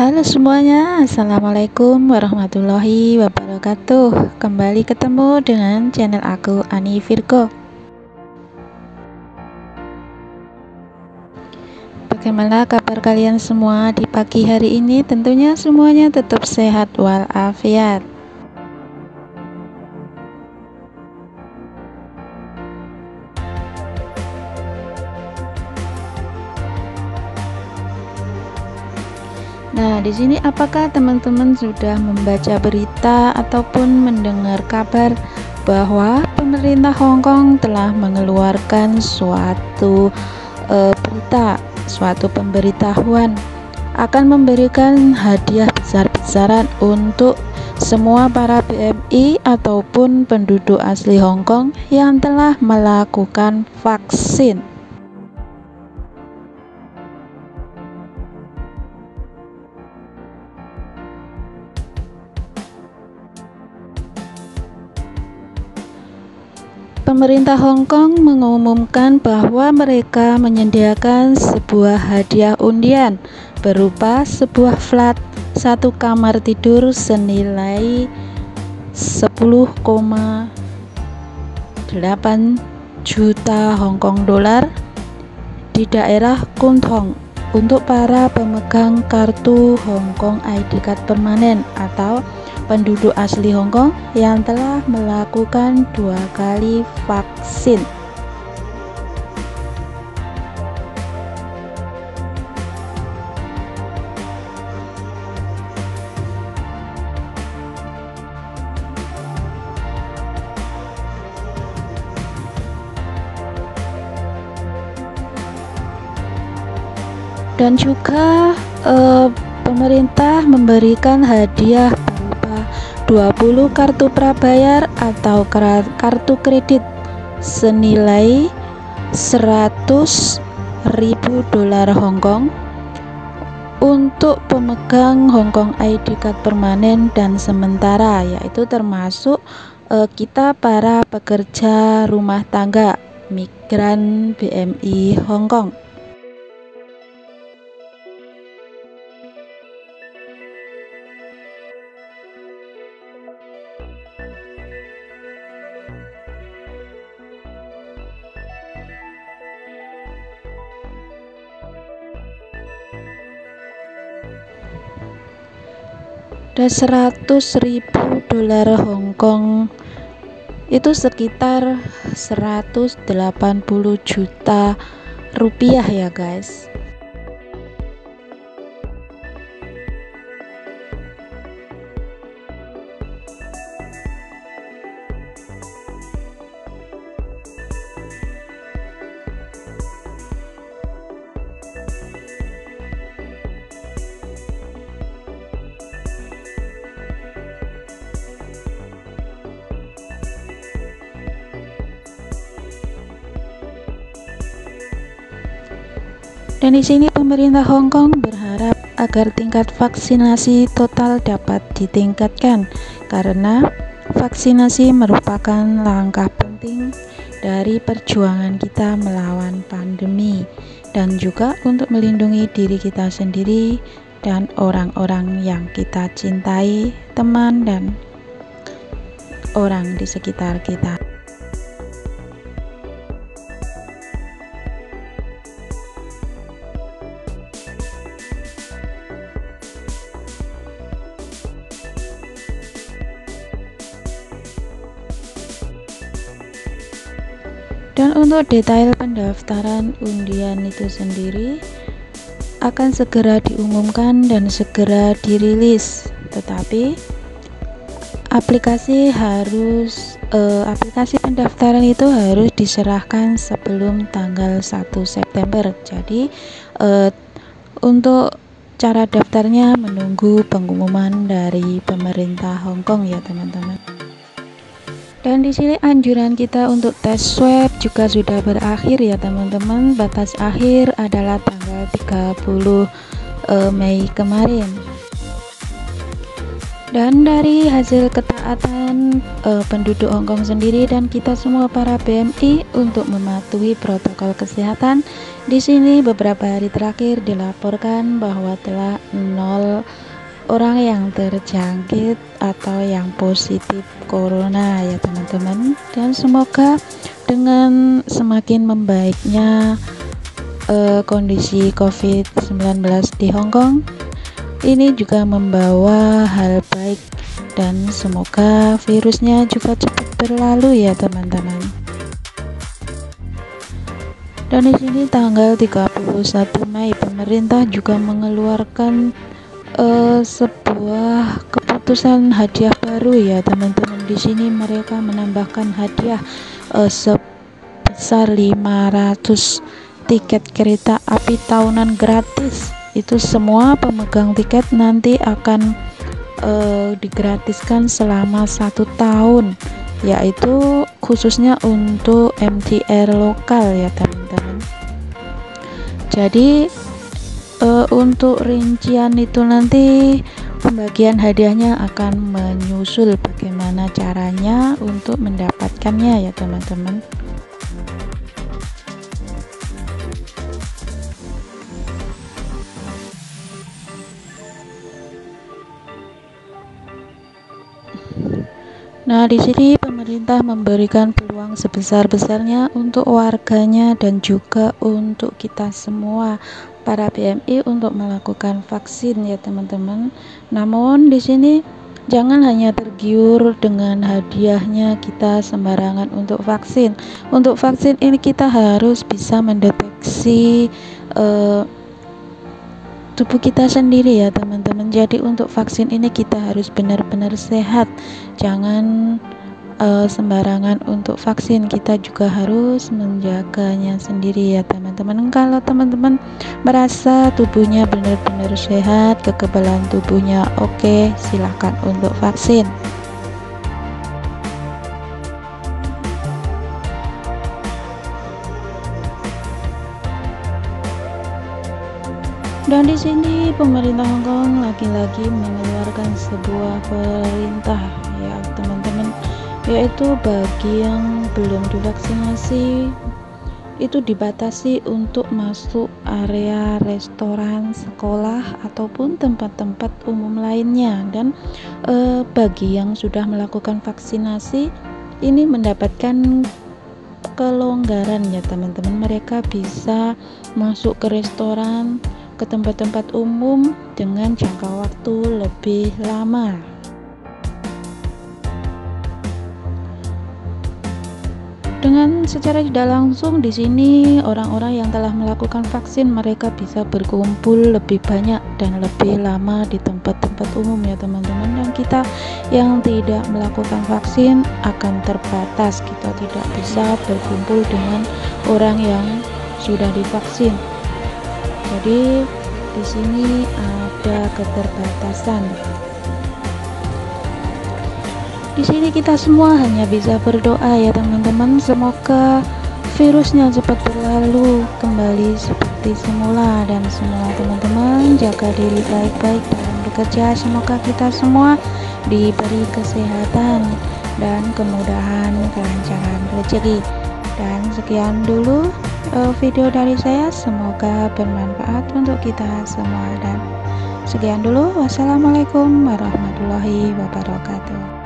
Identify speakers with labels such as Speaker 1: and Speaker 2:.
Speaker 1: Halo semuanya, Assalamualaikum warahmatullahi wabarakatuh. Kembali ketemu dengan channel aku, Ani Virgo. Bagaimana kabar kalian semua di pagi hari ini? Tentunya semuanya tetap sehat walafiat. Nah, di sini apakah teman-teman sudah membaca berita ataupun mendengar kabar bahwa pemerintah Hong Kong telah mengeluarkan suatu berita, suatu pemberitahuan akan memberikan hadiah besar-besaran untuk semua para BMI ataupun penduduk asli Hong Kong yang telah melakukan vaksin. Pemerintah Hong Kong mengumumkan bahwa mereka menyediakan sebuah hadiah undian berupa sebuah flat satu kamar tidur senilai 10,8 juta Hong Kong dolar di daerah Kwun Tong untuk para pemegang kartu Hong Kong ID Card permanen atau penduduk asli Hong Kong yang telah melakukan 2 kali vaksin. Dan juga pemerintah memberikan hadiah 20 kartu prabayar atau kartu kredit senilai 100.000 dolar Hong Kong untuk pemegang Hong Kong ID Card permanen dan sementara, yaitu termasuk kita para pekerja rumah tangga migran BMI Hong Kong. Dan 100.000 dolar Hong Kong itu sekitar 180 juta rupiah ya guys. Dan di sini pemerintah Hong Kong berharap agar tingkat vaksinasi total dapat ditingkatkan karena vaksinasi merupakan langkah penting dari perjuangan kita melawan pandemi dan juga untuk melindungi diri kita sendiri dan orang-orang yang kita cintai, teman dan orang di sekitar kita. Dan untuk detail pendaftaran undian itu sendiri akan segera diumumkan dan segera dirilis, tetapi aplikasi pendaftaran itu harus diserahkan sebelum tanggal 1 September. Jadi untuk cara daftarnya menunggu pengumuman dari pemerintah Hong Kong ya teman-teman. Dan di sini anjuran kita untuk tes swab juga sudah berakhir ya teman-teman. Batas akhir adalah tanggal 30 Mei kemarin. Dan dari hasil ketaatan penduduk Hong Kong sendiri dan kita semua para PMI untuk mematuhi protokol kesehatan, di sini beberapa hari terakhir dilaporkan bahwa telah 0 orang yang terjangkit atau yang positif corona ya teman-teman. Dan semoga dengan semakin membaiknya kondisi COVID-19 di Hong Kong, ini juga membawa hal baik dan semoga virusnya juga cepat berlalu ya teman-teman. Dan di sini tanggal 31 Mei pemerintah juga mengeluarkan sebuah keputusan hadiah baru ya teman-teman. Di sini mereka menambahkan hadiah sebesar 500 tiket kereta api tahunan gratis. Itu semua pemegang tiket nanti akan digratiskan selama 1 tahun, yaitu khususnya untuk MTR lokal ya teman-teman. Jadi untuk rincian itu nanti pembagian hadiahnya akan menyusul bagaimana caranya untuk mendapatkannya ya teman-teman. Nah, di sini pemerintah memberikan peluang sebesar-besarnya untuk warganya dan juga untuk kita semua para PMI untuk melakukan vaksin ya teman-teman. Namun di sini jangan hanya tergiur dengan hadiahnya kita sembarangan untuk vaksin. Untuk vaksin ini kita harus bisa mendeteksi tubuh kita sendiri ya teman-teman. Jadi untuk vaksin ini kita harus benar-benar sehat, jangan sembarangan untuk vaksin. Kita juga harus menjaganya sendiri ya teman-teman. Kalau teman-teman merasa tubuhnya benar-benar sehat, kekebalan tubuhnya oke, silahkan untuk vaksin. Dan di sini pemerintah Hong Kong lagi-lagi mengeluarkan sebuah perintah ya teman-teman, yaitu bagi yang belum divaksinasi itu dibatasi untuk masuk area restoran, sekolah ataupun tempat-tempat umum lainnya. Dan bagi yang sudah melakukan vaksinasi ini mendapatkan kelonggaran ya teman-teman. Mereka bisa masuk ke restoran, ke tempat-tempat umum dengan jangka waktu lebih lama. Dengan secara tidak langsung di sini orang-orang yang telah melakukan vaksin mereka bisa berkumpul lebih banyak dan lebih lama di tempat-tempat umum ya teman-teman. Dan kita yang tidak melakukan vaksin akan terbatas, kita tidak bisa berkumpul dengan orang yang sudah divaksin. Jadi di sini ada keterbatasan. Di sini kita semua hanya bisa berdoa ya teman-teman, semoga virusnya cepat berlalu kembali seperti semula. Dan semua teman-teman jaga diri baik-baik dalam bekerja. Semoga kita semua diberi kesehatan dan kemudahan, kelancaran rezeki. Dan sekian dulu video dari saya, semoga bermanfaat untuk kita semua. Dan sekian dulu, wassalamualaikum warahmatullahi wabarakatuh.